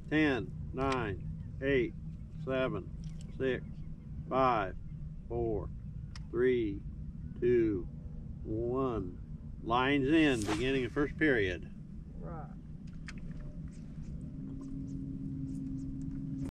10, 9, 8, 7, 6, 5, 4, 3, 2, 1. Lines in, beginning of first period. Right.